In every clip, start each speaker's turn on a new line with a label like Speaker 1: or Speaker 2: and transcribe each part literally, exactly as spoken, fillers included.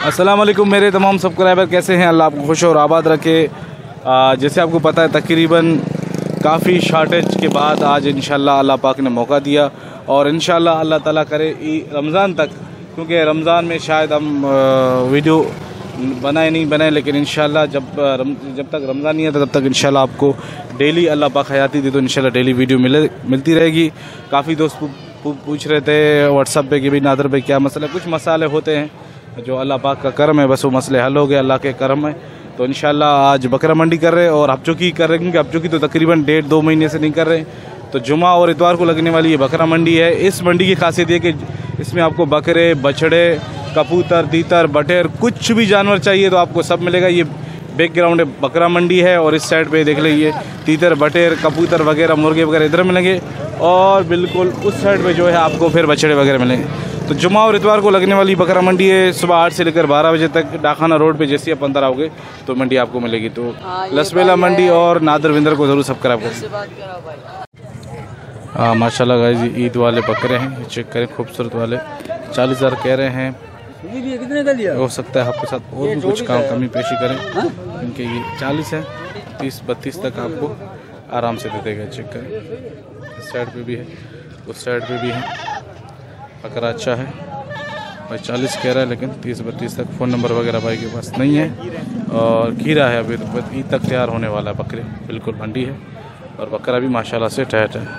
Speaker 1: अस्सलाम वालेकुम मेरे तमाम सब्सक्राइबर, कैसे हैं? अल्लाह आपको खुश और आबाद रखे। आ, जैसे आपको पता है तकरीबन काफ़ी शार्टेज के बाद आज इंशाल्लाह अल्लाह पाक ने मौका दिया और इंशाल्लाह अल्लाह ताला करे रमज़ान तक, क्योंकि रमज़ान में शायद हम वीडियो बनाए नहीं बनाए, लेकिन इंशाल्लाह जब रम, जब तक रमज़ान नहीं आता तब तक इंशाल्लाह आपको डेली अल्लाह पाक हयाती दे तो इंशाल्लाह डेली वीडियो मिले मिलती रहेगी। काफ़ी दोस्त पूछ रहे थे व्हाट्सअप पे कि भाई नादर भाई क्या मसला, कुछ मसाले होते हैं जो अल्लाह पाक का करम है, बस वो मसले हल हो गए अल्लाह के करम है। तो इंशाल्लाह आज बकरा मंडी कर रहे हैं और हफ्चुकी कर रहे हैं, क्योंकि हफ्चुकी तो तकरीबन डेढ़ दो महीने से नहीं कर रहे। तो जुमा और इतवार को लगने वाली ये बकरा मंडी है। इस मंडी की खासियत ये कि इसमें आपको बकरे, बछड़े, कबूतर, तीतर, बटेर, कुछ भी जानवर चाहिए तो आपको सब मिलेगा। ये बैकग्राउंड है बकरा मंडी है और इस साइड पे देख लीजिए तीतर, बटेर, कबूतर वगैरह, मुर्गे वगैरह इधर मिलेंगे और बिल्कुल उस साइड पे जो है आपको फिर बछड़े वगैरह मिलेंगे। तो जुमा और इतवार को लगने वाली बकरा मंडी है, सुबह आठ से लेकर बारह बजे तक। डाखाना रोड पे जैसे आप अंदर आओगे तो मंडी आपको मिलेगी। तो लसबेला मंडी और नादर विंदर को ज़रूर सब्सक्राइब करें। हाँ माशाल्लाह गाइस, ईद वाले बकरे हैं, चेक करें, खूबसूरत वाले चालीस हज़ार कह रहे हैं।
Speaker 2: कितने का लिया?
Speaker 1: हो सकता है आपके साथ और भी कुछ काम कमी पेशी करें। इनके ये चालीस है, तीस बत्तीस तक आपको आराम से दे देगा। चेक करें, इस साइड पे भी है, उस साइड पे भी है। बकरा अच्छा है भाई, चालीस कह रहा है लेकिन तीस बत्तीस तक। फ़ोन नंबर वगैरह भाई के पास नहीं है और खीरा है, अभी तो ईद तक तैयार होने वाला है। बकरे बिल्कुल मंडी है और बकरा भी माशाल्लाह से टैट है।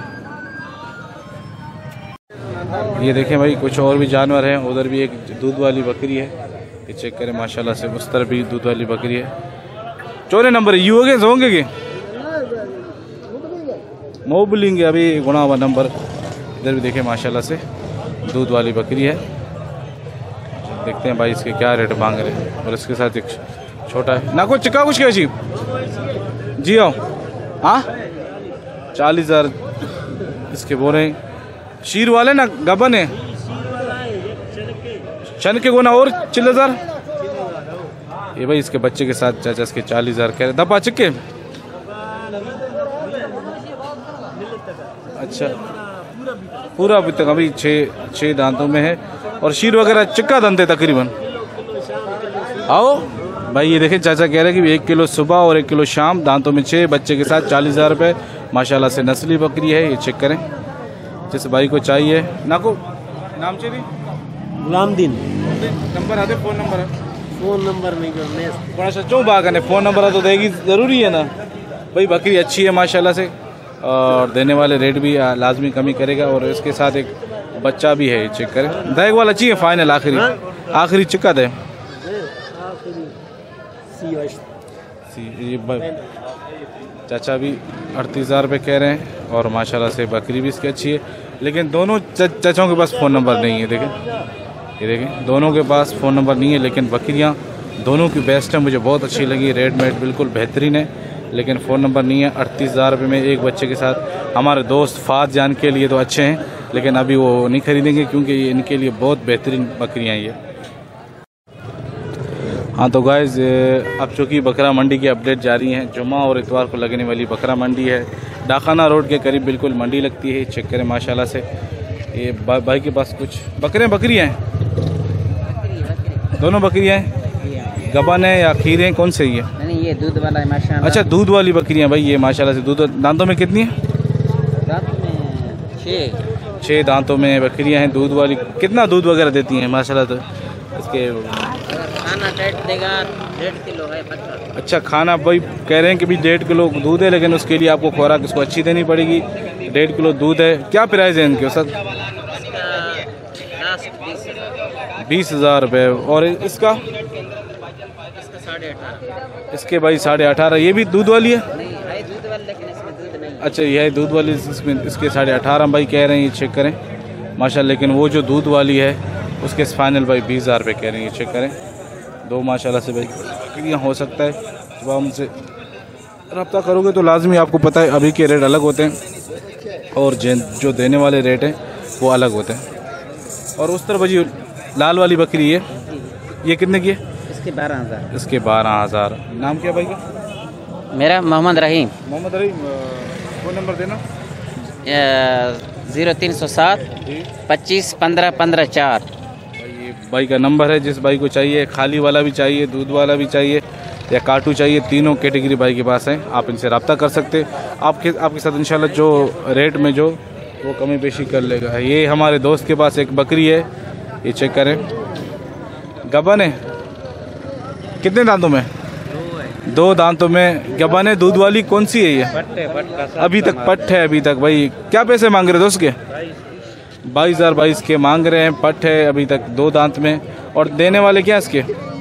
Speaker 1: ये देखें भाई, कुछ और भी जानवर हैं। उधर भी एक दूध वाली बकरी है, ये चेक करें माशाल्लाह से। उस तरफ भी दूध वाली बकरी है। चौथे नंबर यू हो गए होंगे कि मोबलिंग अभी गुणा हुआ नंबर। इधर भी देखें माशाल्लाह से दूध वाली बकरी है। देखते हैं भाई इसके क्या रेट मांग रहे हैं। और इसके साथ एक छोटा है ना, कुछ चिका कुछ कैसी जी आओ। हाँ चालीस हज़ार इसके बोल रहे हैं। शीर वाले ना गबन है, शन के गोना और चिल्ल हज़ार। ये भाई इसके बच्चे के साथ चाचा इसके चालीस हज़ार कह रहे। दबा चिक्के अच्छा पूरा अभी तक अभी छः छः दांतों में है और शीर वगैरह चिक्का दंते तकरीबन। आओ भाई, ये देखें चाचा कह रहे हैं कि एक किलो सुबह और एक किलो शाम, दांतों में छः, बच्चे के साथ चालीस हज़ार रुपये। माशाल्लाह से नस्ली बकरी है। ये चेक करें, जिस भाई को चाहिए ना को नाम चाहिए
Speaker 2: गुलाम दिन
Speaker 1: नंबर आते, फोन नंबर है,
Speaker 2: फोन नंबर नहीं करने
Speaker 1: बड़ा सच्चों बाग है। फ़ोन नंबर तो देगी ज़रूरी है ना भाई। बकरी अच्छी है माशाल्लाह से और देने वाले रेट भी लाजमी कमी करेगा। और इसके साथ एक बच्चा भी है, ये चेक करें। दहेग वाला चाहिए फाइनल आखिरी आखिरी चिक्का दे। ये चाचा भी अड़तीस हज़ार रुपये कह रहे हैं और माशाल्लाह से बकरी भी इसकी अच्छी है। लेकिन दोनों चाचाओं के पास फ़ोन नंबर नहीं है। देखें, ये देखें दोनों के पास फ़ोन नंबर नहीं है, लेकिन बकरियां दोनों की बेस्ट है, मुझे बहुत अच्छी लगी। रेट मेट बिल्कुल बेहतरीन है, लेकिन फ़ोन नंबर नहीं है। अड़तीस हज़ार रुपये में एक बच्चे के साथ। हमारे दोस्त फात जान के लिए तो अच्छे हैं, लेकिन अभी वो नहीं खरीदेंगे क्योंकि ये इनके लिए बहुत बेहतरीन बकरियाँ ये। हाँ तो गाइज़, अब चूँकि बकरा मंडी की अपडेट जारी हैं, जुमा और इतवार को लगने वाली बकरा मंडी है। डाखाना रोड के करीब बिल्कुल मंडी लगती है। चेक करें माशाल्लाह से। ये बा, भाई के पास कुछ बकरे बकरियाँ हैं, दोनों बकरियाँ हैं। गबन है या खीर हैं, कौन से ये?
Speaker 2: नहीं, ये दूध वाला है माशाल्लाह।
Speaker 1: अच्छा दूध वाली बकरियाँ भाई, ये माशाल्लाह से दूध। दांतों में कितनी है?
Speaker 2: दांतों में छः
Speaker 1: छः दांतों में बकरियाँ हैं, दूध वाली। कितना दूध वगैरह देती हैं माशाल्लाह? तो इसके
Speaker 2: खाना डेढ़ देगा, डेढ़ किलो है बच्चा।
Speaker 1: अच्छा खाना भाई कह रहे हैं कि भी डेढ़ किलो दूध है, लेकिन उसके लिए आपको खुराक इसको अच्छी देनी पड़ेगी। डेढ़ किलो दूध है। क्या प्राइस है इनके सर? बीस हज़ार रुपये। और इसका
Speaker 2: साढ़े अठारह।
Speaker 1: इसके भाई साढ़े अठारह। ये भी दूध वाली है?
Speaker 2: नहीं है दूध वाली, लेकिन इसमें दूध नहीं।
Speaker 1: अच्छा ये है दूध वाली, इसमें इसके साढ़े अठारह भाई कह रहे हैं। ये चेक करें माशाल्लाह। लेकिन वो जो दूध वाली है उसके फाइनल भाई बीस हज़ार रुपये कह रहे हैं। ये चेक करें दो माशाल्लाह से भाई बकरियाँ। हो सकता है सुबह उनसे रब्ता करोगे तो लाजमी, आपको पता है अभी के रेट अलग होते हैं और जो देने वाले रेट हैं वो अलग होते हैं। और उस तरफ जी लाल वाली बकरी है, ये कितने की है?
Speaker 2: इसके बारह हज़ार।
Speaker 1: इसके बारह हज़ार। नाम क्या भाई का?
Speaker 2: मेरा मोहम्मद रहीम।
Speaker 1: मोहम्मद रहीम। फ़ोन नंबर देना।
Speaker 2: ज़ीरो तीन सौ सात पच्चीस पंद्रह पंद्रह चार।
Speaker 1: ये भाई का नंबर है, जिस भाई को चाहिए, खाली वाला भी चाहिए, दूध वाला भी चाहिए या काटू चाहिए, तीनों कैटेगरी भाई के पास हैं। आप इनसे रब्ता कर सकते, आपके आपके साथ इंशाल्लाह जो रेट में जो वो कमी पेशी कर लेगा। ये हमारे दोस्त के पास एक बकरी है, ये चेक करें, गबन है, कितने दांतों में? दो दांतों में गबन है। दूध वाली कौन सी है ये?
Speaker 2: पट्टे पट्टा
Speaker 1: अभी तक पट है अभी तक। भाई क्या पैसे मांग रहे दोस्त के? बाईस हज़ार बाईस के मांग रहे हैं, पट है अभी तक, दो दांत में। और देने वाले क्या इसके?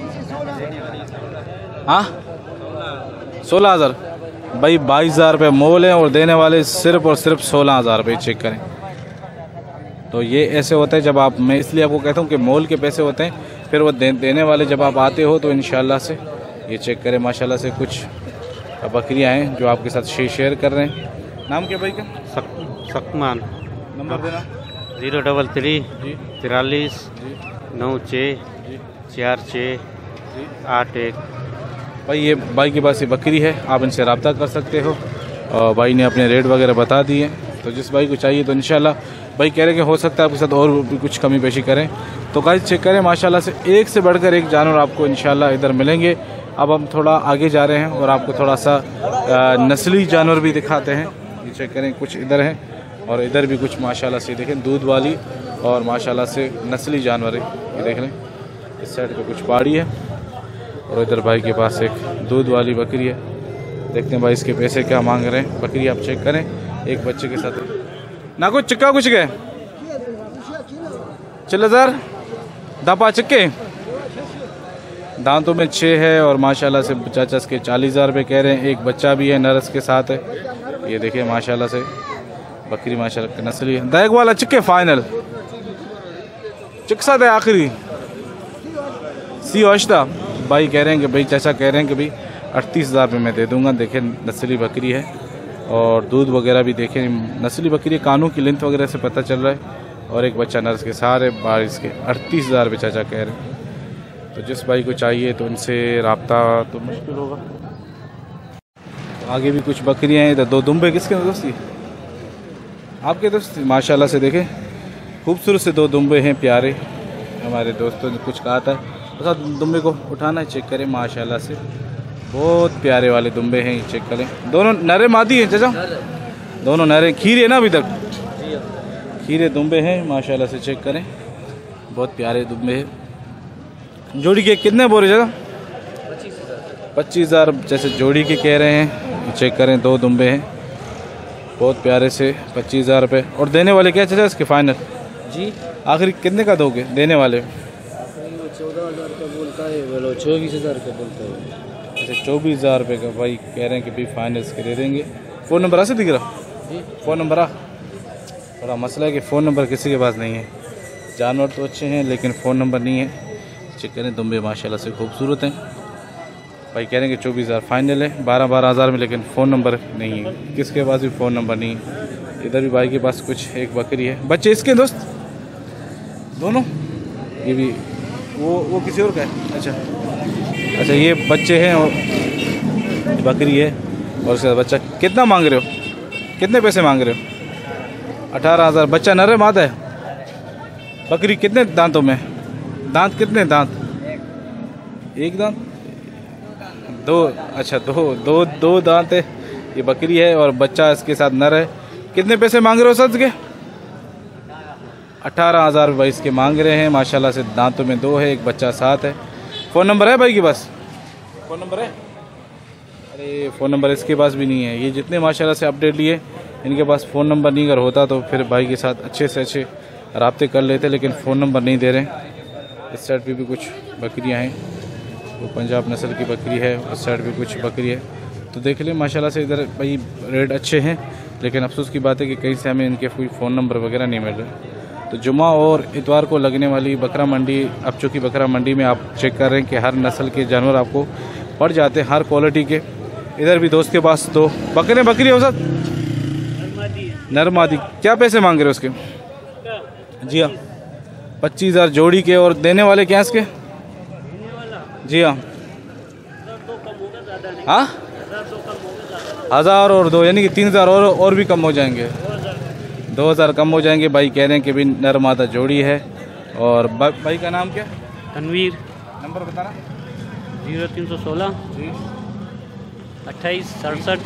Speaker 1: हाँ सोलह हज़ार। भाई बाईस हज़ार रुपये मोल है और देने वाले सिर्फ और सिर्फ सोलह हज़ार रुपये। चेक करें, तो ये ऐसे होता है जब आप, मैं इसलिए आपको कहता हूँ कि मोल के पैसे होते हैं, फिर वो दे, देने वाले जब आप आते हो तो इंशाल्लाह से ये चेक करें। माशाल्लाह से कुछ बकरियां हैं जो आपके साथ शेयर शेयर कर रहे हैं। नाम क्या भाई का?
Speaker 3: सक, सकमान।
Speaker 1: नंबर देना।
Speaker 3: जीरो डबल थ्री
Speaker 1: जी
Speaker 3: तिरालीस
Speaker 1: जी
Speaker 3: नौ छः
Speaker 1: जी
Speaker 3: चार छः
Speaker 1: जी।
Speaker 3: आठ एक।
Speaker 1: भाई ये भाई के पास ये बकरी है, आप इनसे रब्ता कर सकते हो। और भाई ने अपने रेट वगैरह बता दिए, तो जिस भाई को चाहिए तो इंशाल्लाह भाई कह रहे कि हो सकता है आपके साथ और भी कुछ कमी पेशी करें। तो गाइस चेक करें, माशाल्लाह से एक से बढ़कर एक जानवर आपको इंशाल्लाह इधर मिलेंगे। अब हम थोड़ा आगे जा रहे हैं और आपको थोड़ा सा नस्ली जानवर भी दिखाते हैं। ये चेक करें, कुछ इधर हैं और इधर भी कुछ माशाल्लाह से देखें दूध वाली और माशाल्लाह से नस्ली जानवर है। ये देख लें, इस साइड पे कुछ पहाड़ी है और इधर भाई के पास एक दूध वाली बकरी है। देखते हैं भाई इसके पैसे क्या मांग रहे हैं। बकरी आप चेक करें, एक बच्चे के साथ ना कुछ चिक्का कुछ गए चल हज़ार दापा चिक्के, दांतों में छः है और माशाल्लाह से चाचा के चालीस हज़ार रुपये कह रहे हैं। एक बच्चा भी है, नरस के साथ है। ये देखिए माशाल्लाह से बकरी माशाल्लाह नस्ली है। दैग वाला चिक्के फाइनल चिक साथ है आखिरी सी अश्ता। भाई कह रहे हैं कि भाई चाचा कह रहे हैं कि भाई अड़तीस हज़ार रुपये में दे दूंगा। देखें नस्ली बकरी है और दूध वगैरह भी देखें, नस्ली बकरी, कानों की लेंथ वगैरह से पता चल रहा है। और एक बच्चा नर्स के सारे बारिश के अड़तीस हज़ार रुपये चाचा कह रहे हैं। तो जिस भाई को चाहिए तो उनसे रब्ता तो मुश्किल होगा। तो आगे भी कुछ बकरियां हैं। इधर दो दुम्बे किसके दोस्ती? आपके दोस्त माशाल्लाह से देखें, खूबसूरत से दो दुम्बे हैं प्यारे। हमारे दोस्तों ने कुछ कहा था, बस दुम्बे को उठाना है, चेक करें माशाल्लाह से बहुत प्यारे वाले दुम्बे हैं। ये चेक करें, दोनों नरे मादी हैं चाचा, दोनों नरे। खीरे ना अभी तक खीरे दुम्बे हैं माशाल्लाह से। चेक करें, बहुत प्यारे दुम्बे हैं। जोड़ी के कितने बोल रहे चाचा? पच्चीस हज़ार जैसे जोड़ी के कह रहे हैं। चेक करें, दो दुम्बे हैं बहुत प्यारे से, पच्चीस हज़ार रुपये। और देने वाले क्या चाचा इसके फाइनल?
Speaker 2: जी
Speaker 1: आखिर कितने का दोगे देने वाले?
Speaker 2: चौदह हज़ार का बोलता है, बोलो चौबीस हज़ार का बोलता है।
Speaker 1: अच्छा चौबीस हज़ार रुपये का भाई कह रहे हैं कि भाई फाइनल इसके दे देंगे। फ़ोन नंबर ऐसे दिख रहा?
Speaker 2: जी
Speaker 1: फ़ोन नंबर आ थोड़ा मसला है कि फ़ोन नंबर किसी के पास नहीं है। जानवर तो अच्छे हैं लेकिन फ़ोन नंबर नहीं है। चेक करें, दुम्बे माशाल्लाह से खूबसूरत हैं। भाई कह रहे हैं कि चौबीस हज़ार फाइनल है, बारह बारह हज़ार में, लेकिन फ़ोन नंबर नहीं है, किसके पास भी फ़ोन नंबर नहीं है। इधर भी भाई के पास कुछ एक बकरी है। बच्चे इसके दोस्त दोनों, ये भी वो वो किसी और का है। अच्छा अच्छा ये बच्चे हैं और बकरी है और उसके बच्चा। कितना मांग रहे हो? कितने पैसे मांग रहे हो? अठारह हज़ार। बच्चा नर है मादा है? बकरी कितने दांतों में? दांत कितने दांत? एक दांत, दो। अच्छा दो दो दो दांत है। ये बकरी है और बच्चा इसके साथ नर है। कितने पैसे मांग रहे हो सच के? अठारह हज़ार भाई इसके मांग रहे हैं। माशाल्लाह से दांतों में दो है, एक बच्चा साथ है। फ़ोन नंबर है भाई के पास? फ़ोन नंबर है? अरे फ़ोन नंबर इसके पास भी नहीं है। ये जितने माशाल्लाह से अपडेट लिए इनके पास फ़ोन नंबर नहीं, अगर होता तो फिर भाई के साथ अच्छे से अच्छे राब्ते कर लेते, लेकिन फ़ोन नंबर नहीं दे रहे। इस साइड पे भी कुछ बकरियां हैं, वो पंजाब नस्ल की बकरी है। उस साइड पे कुछ बकरी है। तो देख लें माशाल्लाह से इधर भाई रेट अच्छे हैं, लेकिन अफसोस की बात है कि कहीं से हमें इनके कोई फ़ोन नंबर वगैरह नहीं मिल रहे। तो जुमा और इतवार को लगने वाली बकरा मंडी, अब चूँकि बकरा मंडी में आप चेक कर रहे हैं कि हर नस्ल के जानवर आपको पड़ जाते हैं, हर क्वालिटी के। इधर भी दोस्त के पास दो बकरे बकरी हो सर नरमादी। क्या पैसे मांग रहे हो उसके? जी हाँ, पच्चीस हज़ार जोड़ी के। और देने वाले क्या इसके? जी हाँ हाँ हज़ार और दो, यानी कि तीन हज़ार और और भी कम हो जाएंगे, दो हज़ार कम हो जाएंगे। भाई कह रहे हैं कि भाई नर मादा जोड़ी है और बा- भाई का नाम क्या?
Speaker 3: तनवीर।
Speaker 1: नंबर बताना।
Speaker 3: जीरो तीन सौ सोलह
Speaker 1: जी
Speaker 3: अट्ठाईस सड़सठ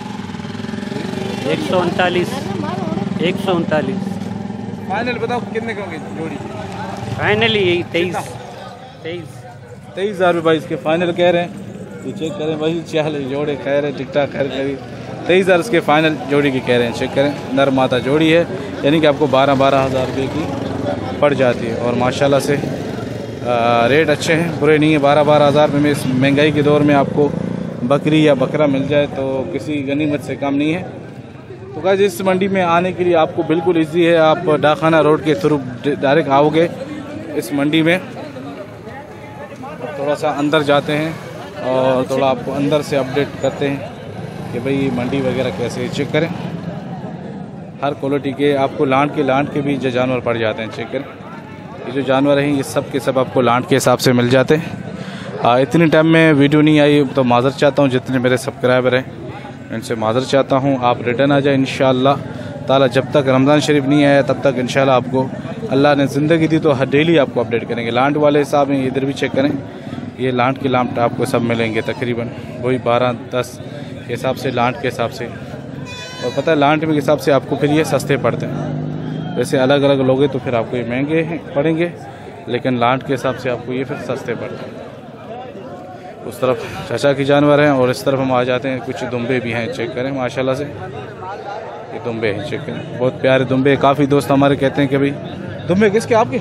Speaker 3: एक सौ उनतालीस एक सौ उनतालीस।
Speaker 1: फाइनल बताओ कितने होंगे जोड़ी?
Speaker 3: फाइनली यही तेईस तेईस
Speaker 1: तेईस हज़ार रुपये भाई इसके फाइनल कह रहे हैं। ये चेक करें भाई, चालीस जोड़े कह रहे हैं, टिक टाक खैर करी तेईस हज़ार इसके फाइनल जोड़ी की कह रहे हैं। चेक करें, नर माता जोड़ी है, यानी कि आपको बारह बारह हज़ार रुपये की पड़ जाती है। और माशाल्लाह से आ, रेट अच्छे हैं, बुरे नहीं है। बारह बारह हज़ार रुपये में इस महंगाई के दौर में आपको बकरी या बकरा मिल जाए तो किसी गनीमत से कम नहीं है। तो गाइस इस मंडी में आने के लिए आपको बिल्कुल इजी है। आप डाकखाना रोड के थ्रू डायरेक्ट आओगे इस मंडी में। थोड़ा सा अंदर जाते हैं और थोड़ा आपको अंदर से अपडेट करते हैं कि भाई ये मंडी वगैरह कैसे है। चेक करें, हर क्वालिटी के आपको लांट के लांट के भी जो जानवर पड़ जाते हैं। चेक करें, ये जो जानवर हैं ये सब के सब आपको लांट के हिसाब से मिल जाते हैं। आ, इतनी टाइम में वीडियो नहीं आई तो माज़रत चाहता हूँ, जितने मेरे सब्सक्राइबर हैं इनसे माज़रत चाहता हूँ। आप रिटर्न आ जाए इंशाअल्लाह ताला। जब तक रमज़ान शरीफ नहीं आया तब तक इंशाअल्लाह आपको अल्लाह ने ज़िंदगी दी तो हर डेली आपको अपडेट करेंगे। लांट वाले हिसाब में इधर भी चेक करें, ये लांट के लांट आपको सब मिलेंगे तकरीबन वही बारह दस के हिसाब से, लांट के हिसाब से। और पता है लांट के हिसाब से आपको फिर ये सस्ते पड़ते हैं। वैसे अलग अलग लोगे तो फिर आपको ये महंगे पड़ेंगे, लेकिन लांट के हिसाब से आपको ये फिर सस्ते पड़ते हैं। उस तरफ चाचा की जानवर हैं और इस तरफ हम आ जाते हैं। कुछ दुम्बे भी हैं, चेक करें माशाल्लाह से, ये दुम्बे हैं। चेक करें, बहुत प्यारे दुम्बे। काफ़ी दोस्त हमारे कहते हैं कि भाई दुम्बे किसके, आपके?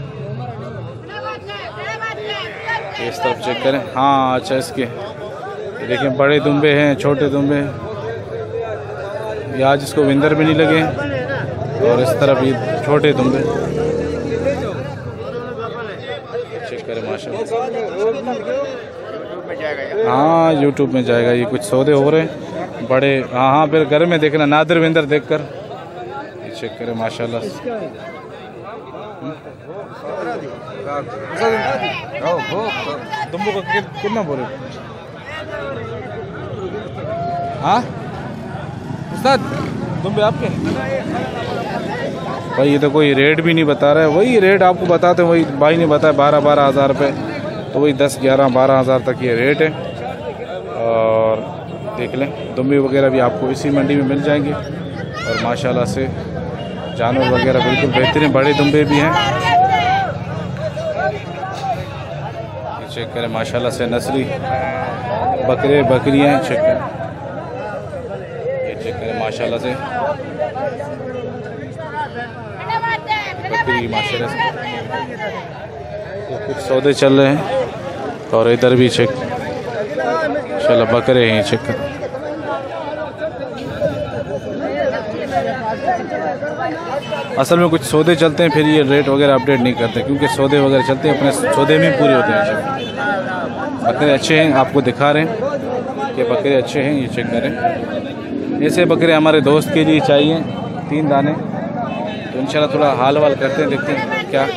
Speaker 1: इस तरफ चेक करें, हाँ अच्छा इसके देखें, बड़े दुम्बे हैं, छोटे दुम्बे। ये आज इसको विंदर भी नहीं लगे। और इस तरफ ये छोटे दुम्बे चेक करें माशाल्लाह। हाँ यूट्यूब में जाएगा। ये कुछ सौदे हो रहे हैं बड़े। हाँ हाँ फिर घर में देखना, नादिर विंदर देखकर ये चेक करें माशाल्लाह। दुम्बो का कितना बोले? हाँ उस्ताद दुम्बे आपके भाई? ये तो कोई रेट भी नहीं बता रहा है। वही रेट आपको बताते हैं, वही भाई ने बताया बारह बारह हज़ार रुपये, तो वही दस ग्यारह बारह हज़ार तक ये रेट है। और देख लें दुम्बे वगैरह भी आपको इसी मंडी में मिल जाएंगे। और माशाल्लाह से जानवर वगैरह बिल्कुल बेहतरीन, बड़े दुम्बे भी हैं। ये चेक करें माशाल्लाह से, नस्ली बकरे बकरियाँ हैं। चेक करें, ये चेक करें माशाल्लाह से बकरी माशाल्लाह से। तो कुछ सौदे चल रहे हैं और इधर भी चेक इंशाल्लाह बकरे हैं। चेक करें, असल में कुछ सौदे चलते हैं फिर ये रेट वगैरह अपडेट नहीं करते, क्योंकि सौदे वगैरह चलते हैं अपने सौदे में पूरे होते हैं। बकरे अच्छे हैं, आपको दिखा रहे हैं कि बकरे अच्छे हैं। ये चेक करें, ऐसे बकरे हमारे दोस्त के लिए चाहिए तीन दाने, तो इंशाल्लाह थोड़ा हाल वाल करते हैं, देखते हैं क्या।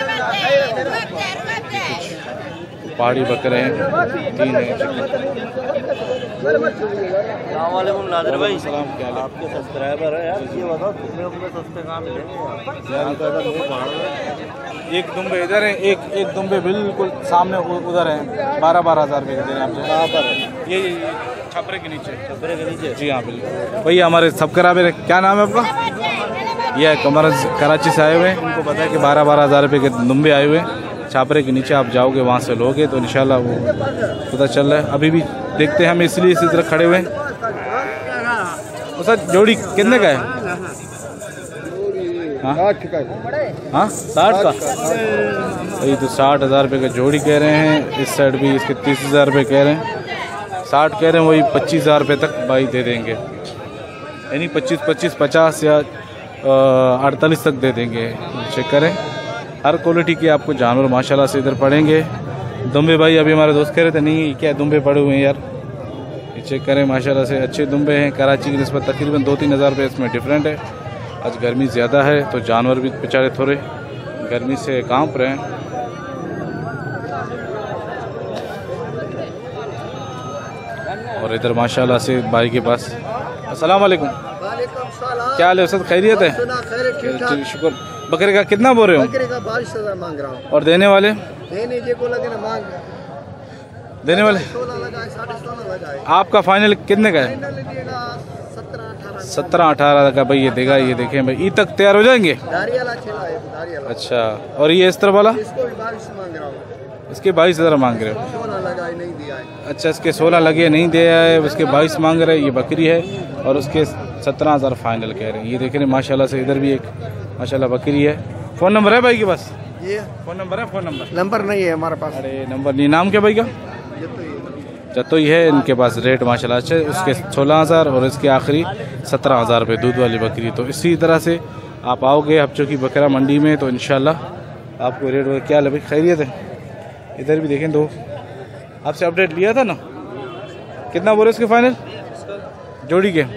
Speaker 1: पहाड़ी बकरे हैं, तीन हैं।
Speaker 2: अस्सलामुअलैकुम नादिर भाई,
Speaker 1: सलाम, क्या हाल है?
Speaker 2: आपके सब्सक्राइबर है यार, ये बताओ कितने रुपये सस्ते कहाँ मिलेंगे यार?
Speaker 1: एक दुम्बे इधर है, एक एक दुम्बे बिल्कुल सामने उ- उधर है, बारह बारह हज़ार रुपये के दे रहे हैं आप।
Speaker 2: कहाँ पर है?
Speaker 1: ये ये छपरे के नीचे।
Speaker 2: छपरे के नीचे?
Speaker 1: जी हाँ बिल्कुल। भैया हमारे सब कराबे, क्या नाम है आपका? ये कमर कराची से आए हुए हैं, उनको पता है कि बारह बारह हज़ार रुपये के दुम्बे आए हुए हैं। छापरे के नीचे आप जाओगे, वहाँ से लोगे तो इंशाल्लाह वो पता चल रहा है। अभी भी देखते हैं हम, इसलिए इसी तरह खड़े हुए हैं। वो सर जोड़ी कितने का है? हाँ हाँ साठ का भाई, तो साठ हज़ार रुपये का जोड़ी कह रहे हैं। इस साइड भी इसके तीस हज़ार रुपये कह रहे हैं। साठ कह रहे हैं, वही पच्चीस हज़ार रुपये तक भाई दे देंगे, यानी पच्चीस पच्चीस पचास या अड़तालीस तक दे देंगे। चेक करें, हर क्वालिटी के आपको जानवर माशाल्लाह से इधर पड़ेंगे। दुम्बे भाई अभी हमारे दोस्त कह रहे थे, नहीं क्या दुम्बे पड़े हुए हैं यार। ये चेक करें माशाल्लाह से अच्छे दुम्बे हैं। कराची की निस्बत तकरीबन दो तीन हज़ार रुपये इसमें डिफरेंट है। आज गर्मी ज़्यादा है तो जानवर भी बेचारे थोड़े गर्मी से कांप रहे हैं। और इधर माशाल्लाह से भाई के पास। अस्सलाम वालेकुम, क्या हाल है उस्ताद? खैरियत है? शुक्र। बकरे का कितना बोल रहे हो?
Speaker 2: बकरे का बाईस हजार मांग रहा हूँ।
Speaker 1: और देने वाले?
Speaker 2: देने जे को लगे ना मांग
Speaker 1: देने वाले
Speaker 2: सोलह लगाए, साढ़े सोलह लगाए।
Speaker 1: आपका फाइनल कितने का है?
Speaker 2: फाइनल दिएगा सत्रह अठारह।
Speaker 1: सत्रह अठारह का भाई ये देगा। ये देखें भाई, ईद तक तैयार हो जाएंगे।
Speaker 2: दारियाला चला है, दारियाला।
Speaker 1: अच्छा, और ये इस तरह वाला?
Speaker 2: इसको भी बाईस मांग रहा हूँ।
Speaker 1: इसके बाईस हज़ार मांग रहे हो?
Speaker 2: सोलह लगाए, नहीं दिया है।
Speaker 1: अच्छा, इसके सोलह लगे नहीं दिया है, उसके बाईस मांग रहे हैं। ये बकरी है और उसके सत्रह हज़ार फाइनल कह रहे हैं। ये देख रहे हैं माशाल्लाह से, इधर भी एक माशाल्लाह बकरी है। फ़ोन नंबर है भाई के पास?
Speaker 2: ये
Speaker 1: फ़ोन नंबर है? फ़ोन नंबर
Speaker 2: नंबर नहीं है हमारे पास।
Speaker 1: अरे नंबर नहीं। नाम क्या भाई का? जतोई है इनके पास। रेट माशाल्लाह अच्छे, उसके सोलह हज़ार और इसके आखिरी सत्रह हज़ार रुपये दूध वाली बकरी। तो इसी तरह से आप आओगे अब चूँकि बकरा मंडी में, तो इंशाल्लाह आपको रेट वगैरह क्या लगे। खैरियत है? इधर भी देखें, दो आपसे अपडेट लिया था ना। कितना बोले इसके फाइनल जोड़ी के?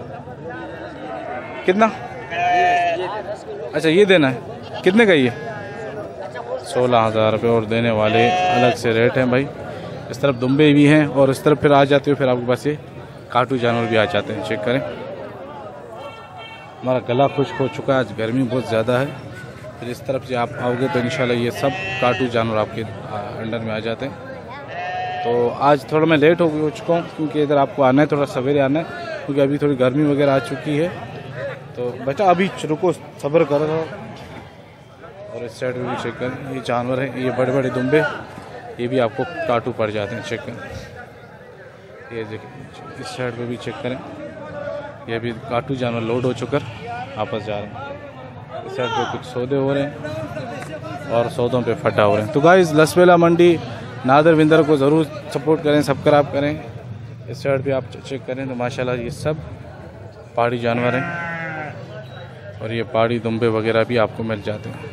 Speaker 1: कितना? अच्छा, ये देना है। कितने का ये? सोलह हज़ार रुपये और देने वाले अलग से रेट हैं भाई। इस तरफ दुम्बे भी हैं और इस तरफ फिर आ जाते हो, फिर आपके पास ये काटू जानवर भी आ जाते हैं। चेक करें, हमारा गला खुश्क हो चुका है, आज गर्मी बहुत ज़्यादा है। फिर इस तरफ से आप आओगे तो इंशाल्लाह ये सब काटू जानवर आपके अंडर में आ जाते हैं। तो आज थोड़ा मैं लेट हो हो चुका हूँ, क्योंकि इधर आपको आना है, थोड़ा सवेरे आना है, क्योंकि अभी थोड़ी गर्मी वगैरह आ चुकी है। तो बेटा अभी रुको, सब्र करो। और इस साइड में भी चेक करें, ये जानवर है, ये बड़े बड़े दुम्बे, ये भी आपको काटू पड़ जाते हैं। चेक करें, ये देखिए इस साइड पे भी चेक करें, ये भी काटू जानवर लोड हो चुकर वापस जा रहे हैं। इस साइड पे कुछ सौदे हो रहे हैं और सौदों पे फटा हो रहे हैं। तो गाइस, लसबेला मंडी नादर विंदर को ज़रूर सपोर्ट करें, सब्सक्राइब करें। इस साइड पे आप चेक करें तो माशाल्लाह ये सब पहाड़ी जानवर हैं और ये पहाड़ी दुम्बे वगैरह भी आपको मिल जाते हैं।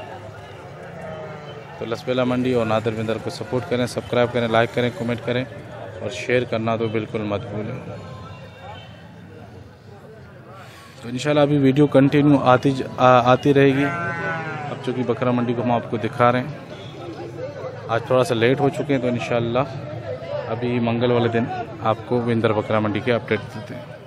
Speaker 1: तो लसबेला मंडी और नादर विंदर को सपोर्ट करें, सब्सक्राइब करें, लाइक करें, कमेंट करें और शेयर करना तो बिल्कुल मत भूलें। तो इंशाल्लाह अभी वीडियो कंटिन्यू आती आ, आती रहेगी। अब चूँकि बकरा मंडी को हम आपको दिखा रहे हैं, आज थोड़ा सा लेट हो चुके हैं, तो इंशाल्लाह अभी मंगल वाले दिन आपको विंदर बकरा मंडी के अपडेट देते हैं।